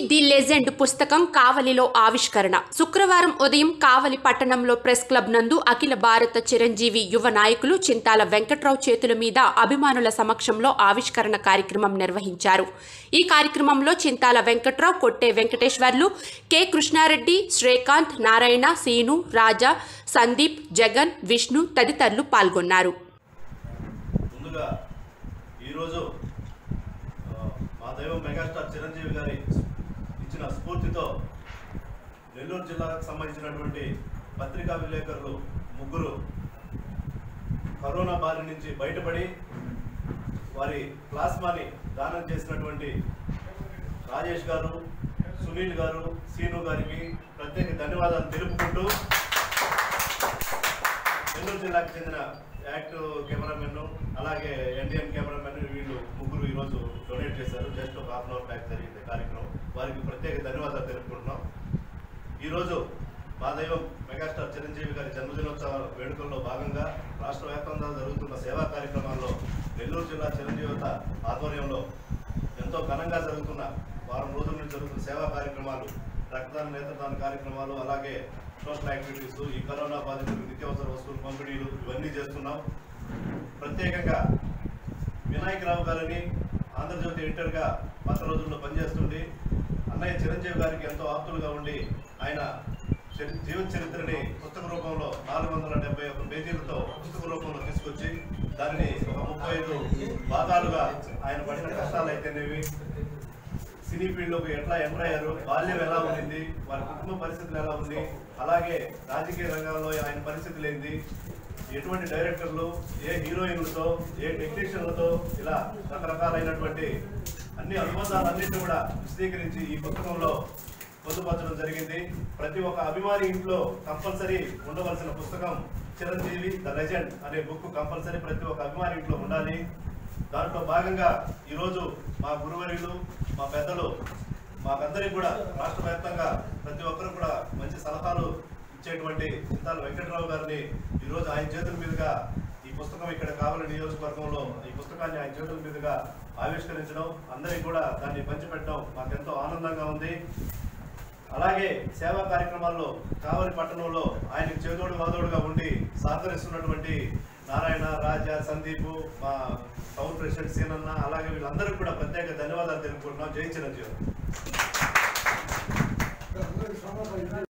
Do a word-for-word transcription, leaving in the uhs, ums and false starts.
The legend పుస్తకం కావలిలో ఆవిష్కరణ. శుక్రవారం ఉదయం కావలి పట్టణంలో ప్రెస్ క్లబ్ నందు అఖిల భారత చిరంజీవి యువ నాయకులు చింతాల వెంకట్రావు చేతుల మీద అభిమానుల సమక్షంలో ఆవిష్కరణ కార్యక్రమం నిర్వహించారు. ఈ కార్యక్రమంలో చింతాల వెంకట్రావు, కొట్టే వెంకటేశ్వర్లు, కె కృష్ణారెడ్డి, శ్రీకాంత్, నారాయణ, సీను, రాజా, సందీప్, జగన్, విష్ణు తదితరులు పాల్గొన్నారు. దైవం మెగాస్టార్ చిరంజీవి గారి ఇచ్చిన స్ఫూర్తితో నెల్లూరు జిల్లాకు సంబంధించినటువంటి పత్రికా విలేకరులు ముగ్గురు కరోనా బారి నుంచి బయటపడి వారి ప్లాస్మాని దానం చేసినటువంటి రాజేష్ గారు, సునీల్ గారు, సీను గారికి ప్రత్యేక ధన్యవాదాలు తెలుపుకుంటూ నెల్లూరు జిల్లాకు చెందిన యాక్టివ్ కెమెరామెన్ అలాగే ఎన్డీఎన్ కెమెరామెన్ వీళ్ళు ముగ్గురు ఈరోజు డొనేట్ చేశారు. జస్ట్ ఒక హాఫ్ అన్ అవర్ బ్యాక్ జరిగింది కార్యక్రమం. వారికి ప్రత్యేక ధన్యవాదాలు తెలుపుకుంటున్నాం. ఈరోజు మా దైవం మెగాస్టార్ చిరంజీవి గారి జన్మదినోత్సవ వేడుకల్లో భాగంగా రాష్ట్ర వ్యాప్తంగా జరుగుతున్న సేవా కార్యక్రమాల్లో నెల్లూరు జిల్లా చిరంజీవిత ఆధ్వర్యంలో ఎంతో ఘనంగా జరుగుతున్న వారం రోజుల నుంచి జరుగుతున్న సేవా కార్యక్రమాలు, రక్తదాన, నేత్రదాన కార్యక్రమాలు, అలాగే సోషల్ యాక్టివిటీస్, ఈ కరోనా బాధితులకు నిత్యావసర వస్తువులు పంపిణీలు ఇవన్నీ చేస్తున్నాం. ప్రత్యేకంగా వినాయకరావు గారిని ఆంధ్రజ్యోతి ఎడిటర్గా పాత రోజుల్లో పనిచేస్తుండి అన్నయ్య చిరంజీవి గారికి ఎంతో ఆప్తులుగా ఉండి ఆయన జీవిత చరిత్రని పుస్తక రూపంలో నాలుగు వందల డెబ్బై ఒక పేజీలతో పుస్తక రూపంలో తీసుకొచ్చి దానిని ఒక ముప్పై ఐదు భాగాలుగా ఆయన పడిన కష్టాలు అయితేనేవి, సినీ ఫీల్డ్లోకి ఎట్లా ఎంటర్ అయ్యారు, బాల్యం ఎలా ఉండింది, వారి కుటుంబ పరిస్థితులు ఎలా ఉంది, అలాగే రాజకీయ రంగంలో ఆయన పరిస్థితులు ఏంది, ఎటువంటి డైరెక్టర్లు, ఏ హీరోయిన్లతో, ఏ టెక్నీషియన్లతో, ఇలా రకరకాలైనటువంటి అన్ని అనుబంధాలన్నింటినీ కూడా విశదీకరించి ఈ పుస్తకంలో పొందుపరచడం జరిగింది. ప్రతి ఒక్క అభిమాని ఇంట్లో కంపల్సరీ ఉండవలసిన పుస్తకం చిరంజీవి ద లెజెండ్ అనే బుక్ కంపల్సరీ ప్రతి ఒక్క అభిమాని ఇంట్లో ఉండాలి. దాంట్లో భాగంగా ఈరోజు మా గురువర్యులు, మా పెద్దలు, మాకందరికీ కూడా రాష్ట్ర వ్యాప్తంగా ప్రతి ఒక్కరు కూడా మంచి సలహాలు ఇచ్చేటువంటి చింతాల వెంకట్రావు గారిని ఈరోజు ఆయన చేతుల మీదుగా ఈ పుస్తకం ఇక్కడ కావలి నియోజకవర్గంలో ఈ పుస్తకాన్ని ఆయన చేతుల మీదుగా ఆవిష్కరించడం, అందరికీ కూడా దాన్ని పంచిపెట్టడం మాకెంతో ఆనందంగా ఉంది. అలాగే సేవా కార్యక్రమాల్లో కావలి పట్టణంలో ఆయనకు చేదోడు వాదోడుగా ఉండి సహకరిస్తున్నటువంటి నారాయణ, రాజా, సందీప్, మా టౌన్ ప్రెసిడెంట్ సీనన్న, అలాగే వీళ్ళందరికీ కూడా ప్రత్యేక ధన్యవాదాలు తెలుపుకుంటున్నాం. జై చిరంజీవి.